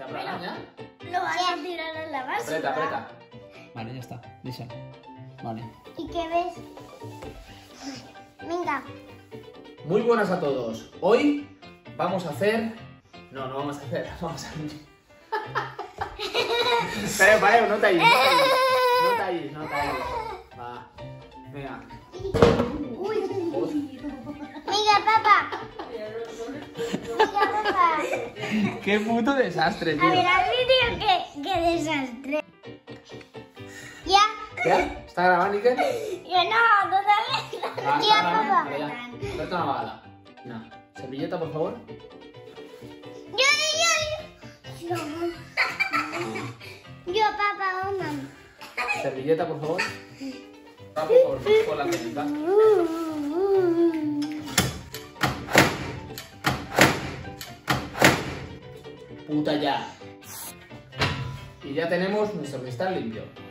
¿La plana ya? Lo vas a tirar a la basura. Aprieta, aprieta. Vale, ya está. Lisa. Vale. ¿Y qué ves? Venga. Muy buenas a todos. Hoy vamos a hacer... No vamos a hacer. Vamos a... Pareo, no te ayudes. No te ayudes. Va. Venga. Uy. Venga, papá. Venga, papá. Qué puto desastre, tío. A ver, al vídeo, qué desastre. ¿Ya? ¿Ya? ¿Está grabando, Iker? Yo no, totalmente. Ah, Ya, está papá. grabando. Vale, ya. Suelta una bala. No. Servilleta, por favor. Yo, papá, una. Servilleta, por favor. Tapo por la técnica. Puta ya. Y ya tenemos nuestro cristal limpio.